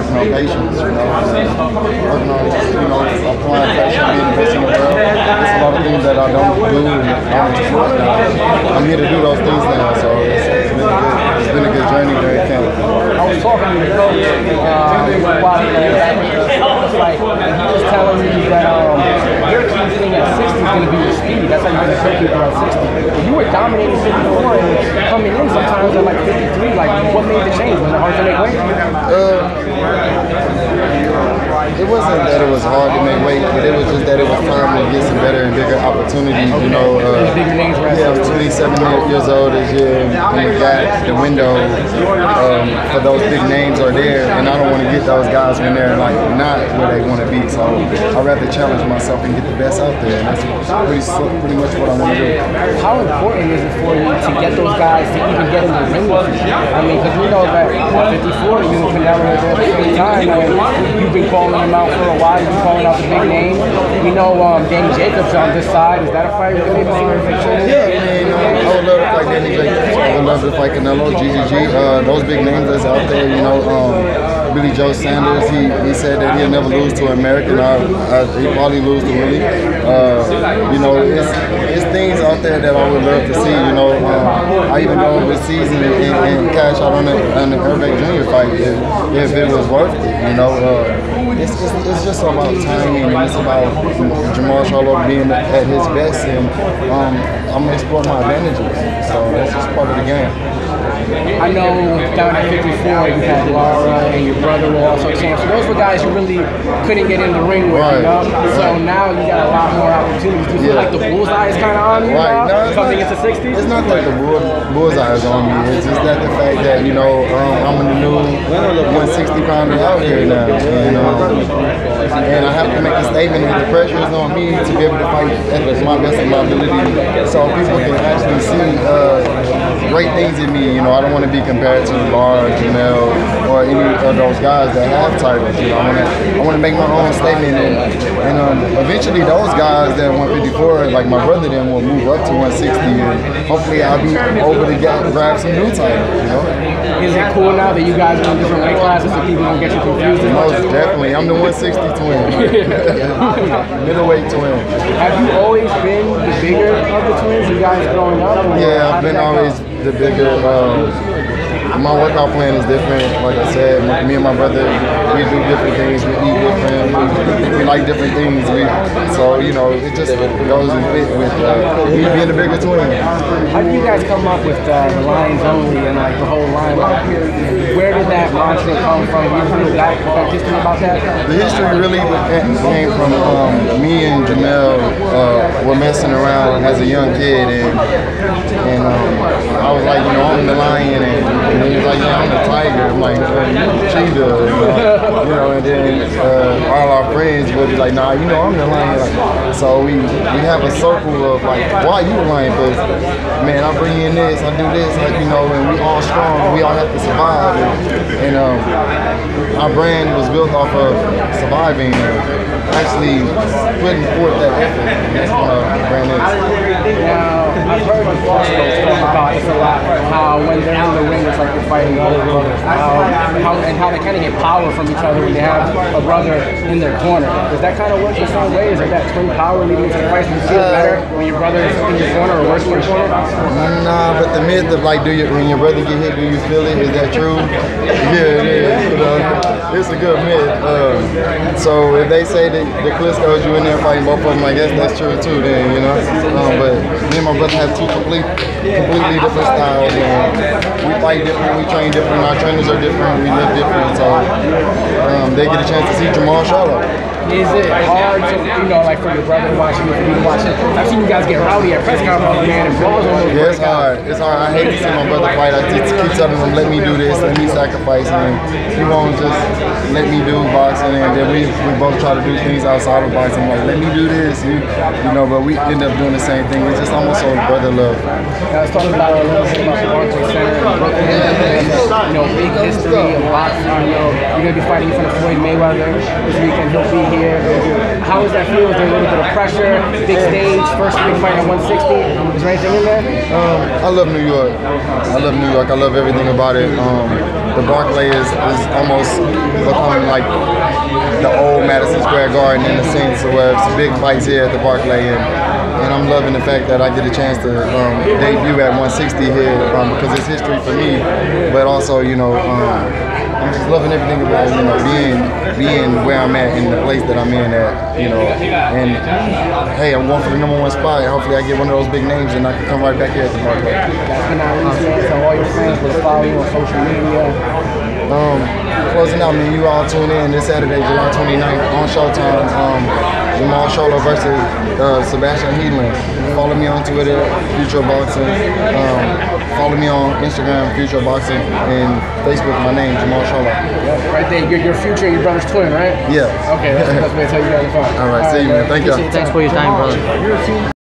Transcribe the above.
working on patience, working on, applying pressure, being the best in the world. There's a lot of things that I don't do and I'm explore now. I'm here to do those things now, so it's been a good journey during camp. I was talking to the coach while like, and he was telling me that your key thing at 60 is going to be your speed. That's how you're going to coach people at 60. But you were dominating 54 and coming in sometimes at like 53. Like, what made the change? Was it hard to make weight? It wasn't that it was hard to make weight, but it was just that it was time to get some better and bigger opportunities. Okay. Bigger names, right? Yeah, I was 27 years old this year, and the window for those big names are there, and I don't want to get those guys when they're like not where they want to be. So I'd rather challenge myself and get the best out there, and that's pretty much what I want to do. How important is it for you to get those guys to even get in the ring with you? I mean, because we know that at 54, you and Canelo are there at the same time, and you've been calling them out for a while. You've been calling out the big names. We know Danny Jacobs on this side. Is that a fight we're able to see in the picture? Yeah, I would love to fight Danny Jacobs. I would love to fight Canelo, GGG. Those big names that's out there, Billy Joe Sanders, he said that he'll never lose to an American. He'll probably lose to Willie. It's things out there that I would love to see. I even go overseas and cash out on the Herbeck Jr. fight if it was worth it. It's just about timing, and it's about Jermall Charlo being at his best, and I'm gonna explore my advantages. So that's just part of the game. I know down at 54 you had Lara and your brother were also champs. So those were guys you really couldn't get in the ring with, So now you got a lot more opportunities. Do you feel like the bullseye is kind of on you now? Coming into 60s? It's not that the bullseye is on me. It's just that the fact that, I'm in the new 160 pounder out here now. And I have to make a statement that the pressure is on me to be able to fight at my best of my ability, so people can actually see great things in me. I don't want to be compared to Lara, Janelle, or any of those guys that have titles. I want to make my own statement, and eventually those guys that 154, like my brother, then will move up to 160, and hopefully I'll be over to grab some new titles. Is it cool now that you guys are in different weight classes so people don't get you confused? Most definitely. I'm the 160 twin. Middleweight twin. Have you always been the bigger of the twins, you guys growing up? Yeah, I've been always the bigger. My workout plan is different. Like I said, me and my brother, we do different things. We eat different. We like different things. It just goes and fit with me being the bigger twin. How did you guys come up with the Lions Only and like the whole line? Where did that mantra come from? You got history about that? The history really came from me and Jamel were messing around as a young kid, and I was like, I'm the lion, and he was like, I'm the tiger. I'm like, cheetah, and then all our friends would be like, nah, I'm the lion. So we have a circle of like, why you the lion? Because, man, I bring in this, I do this, and we all strong, we all have to survive. And our brand was built off of surviving, actually putting forth that effort. And that's what our brand is. Now, I've heard the Boscos talk about this a lot, how when they're in the ring, it's like they're fighting both brothers. And how they kind of get power from each other when they have a brother in their corner. Does that kind of work the same way? Is it that twin power leading to the fight? Do you feel better when your brother is in your corner or worse in your corner? Nah, but the myth of like, when your brother get hit, do you feel it? Is that true? Yeah, it's a good myth. So if they say that the Klitschko's you in there fighting both of them, I guess that's true too. Then but me and my brother have two completely different styles, and we fight different, we train different, our trainers are different, we live different. So they get a chance to see Jermall Charlo. Is it hard to, like for your brother to watch you, for you to watch it? I've seen you guys get rowdy at press conferences, man, and balls on those. Yeah, it's hard. It's hard. I hate to see my brother fight. I just keep telling him, let me do this, let me sacrifice, and he won't just let me do boxing, and then we both try to do things outside of boxing. Like, let me do this, but we end up doing the same thing. It's just almost so brother love. Let's talk about a little bit about the Barclays Center in Brooklyn, and, big history of boxing. You're going to be fighting in front of Floyd Mayweather this weekend. He'll be here. How does that feel? Is there a little bit of pressure? Big stage, first big fight at 160. Is there anything in there? I love New York. I love everything about it. the Barclay is almost becoming like the old Madison Square Garden in a sense, where it's big fights here at the Barclay, and I'm loving the fact that I get a chance to debut at 160 here because it's history for me, but also, you know, I'm just loving everything about, you know, being where I'm at in the place that I'm in at, you know, and hey, I'm going for the #1 spot. Hopefully I get one of those big names and I can come right back here at the Barclay. So all your fans will follow you on social media. Closing out, man, you all tune in this Saturday, July 29th on Showtime. Jamal Sholo versus Sebastian Heelan. Follow me on Twitter, Future Boxing. Follow me on Instagram, Future Boxing, and Facebook, my name, Jamal Sholo. Right there, your Future and your brother's twin, right? Yeah. Okay, that's the best way to tell you guys to find. All right, see you, man. Thank you. Thanks for your time, brother.